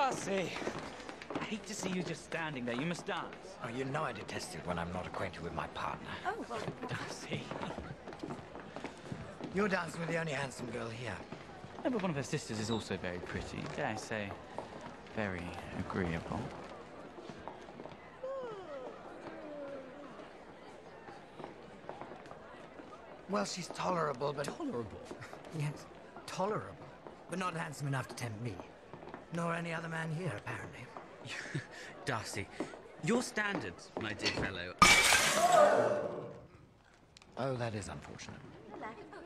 Darcy! I hate to see you just standing there. You must dance. Oh, you know I detest it when I'm not acquainted with my partner. Oh, well, Darcy. You're dancing with the only handsome girl here. No, but one of her sisters is also very pretty. Dare I say, very agreeable. Well, she's tolerable, but... Tolerable? Yes, tolerable. But not handsome enough to tempt me. Nor any other man here, apparently. Darcy, your standards, my dear fellow. Oh, that is unfortunate. hello.